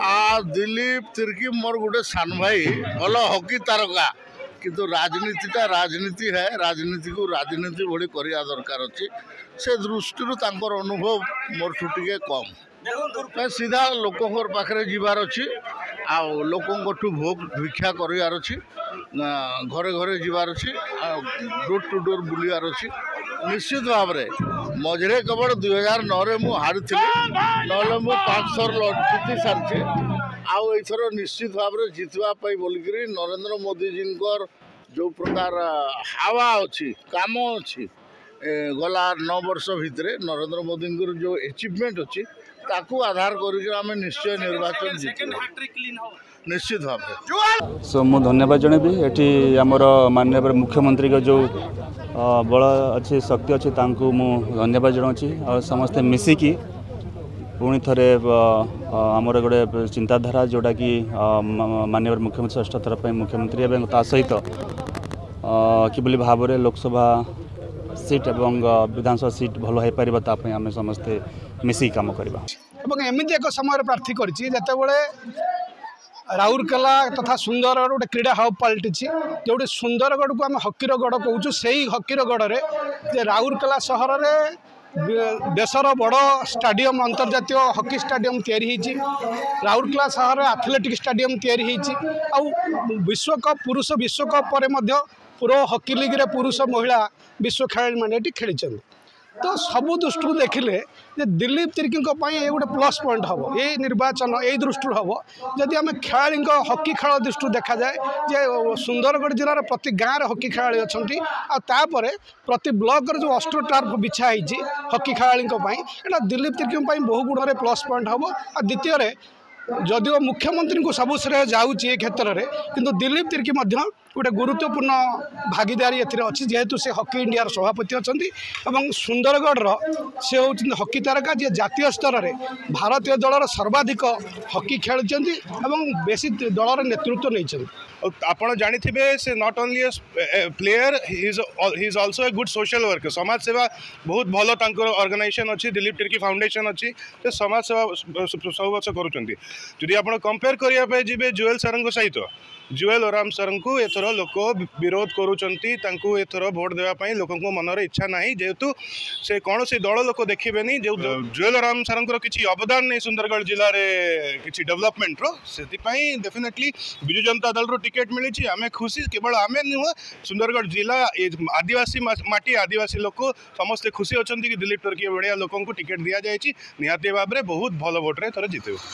दिलीप तिर्की मोर गोटे सान भाई भल हॉकी तारका किंतु राजनीतिटा राजनीति है राजनीति को राजनीति भली करिया दरकार अच्छी से दृष्टि अनुभव मोर टे कम सीधा लोक पाखे जीवार अच्छी आ लोक भोग भिक्षा करार अच्छी घरे घरे जीवार अच्छी डोर टू डोर बुलार अच्छी निश्चित भाव में मझे केवल 2009 मु हारी ना 5 थर जीति सारी आईथर निश्चित भाव में जितवाई बोलिक नरेंद्र मोदी जी जो प्रकार हावा अच्छी काम अच्छी गला 9 वर्ष भितर नरेंद्र मोदी जो अचिवमेंट अच्छी ताकू आधार कर निश्चय निर्वाचन निश्चित भाव सो मु धन्यवाद जनबी एटी आमर माननीय मुख्यमंत्री का जो बल अच्छी शक्ति अच्छी तांकु मु धन्यवाद जनाऊँगी और समस्ते मिसिकी पुणी थे आमर गोटे चिंताधारा जोटा कि माननीय मुख्यमंत्री षष्ठ थर पर मुख्यमंत्री एवं ता सहित किभली भाव में लोकसभा सीट एवं विधानसभा सीट भल हो पार आम समस्ते मिसिकी काम करवा एमती एक समय प्रार्थी करते राउरकेला तथा सुंदरगढ़ गोटे क्रीड़ा हब पलटि जो सुंदरगढ़ को आम हकीर गढ़ कहूँ से ही हकीर गढ़ में राउरकेला सहर में देशर बड़ स्टाडियम अंतर्जातीय हॉकी स्टाडियम तैयारी राउरकेला सहर एथलेटिक स्टाडियम तैयारी विश्वकप पुरुष विश्वकप पर प्रो हॉकी लीग रे पुरुष महिला विश्व खेलाड़ी मैंने खेली तो सबु दृष्टि देखिले दिलीप तिर्की ये गोटे प्लस पॉइंट हम ये निर्वाचन यही दृष्टि हम जदि आम खेलाड़ी हॉकी खेल दृष्टि देखा जाए जे सुंदरगढ़ जिलार प्रति गाँव हॉकी खेलाड़ी अच्छा प्रति ब्लॉक जो अस्ट्रो टार्फ बिछाई हॉकी खेलाड़ी यहाँ दिलीप तिर्की बहु गुण प्लस पॉइंट हम आ द्वितीय जदिव मुख्यमंत्री को सब श्रेय जाऊँगी क्षेत्र में किंतु दिलीप तिर्की गोटे गुरुत्वपूर्ण भागीदारी अच्छी जेहेतु से हॉकी इंडिया सभापति अच्छा सुंदरगढ़ से होती हॉकी तारका जी जातीय स्तर में भारतीय दलर सर्वाधिक हॉकी खेलुंट बेसी दलर नेतृत्व नहीं आपड़ जानी से not only player he is also a good social worker समाज सेवा बहुत भल ऑर्गेनाइजेशन अच्छी दिलीप तिर्की फाउंडेशन अच्छी समाज सेवा सब वर्ष करुँच आप कंपेयर करने जी जुएल सर सहित जुएल ओराम सर को एथर लोक विरोध करुँचर भोट देवाई लोक मनर इच्छा ना जेहेतु से कौन सी दल लोक देखिए जो जुएल ओराम सर किसी अवदान नहीं सुंदरगढ़ जिले में किसी डेवलपमेंट से डेफिनेटली बिजु जनता दल टिकेट मिली आम खुशी केवल आम नुह सुंदरगढ़ जिला आदिवासी माटी आदिवासी लोक समस्ते खुशी अच्छा कि दिलीप तिर्की भाया लोक टिकेट दि जाए निहाती भाव में बहुत भल भोट्रे थोड़े जिते।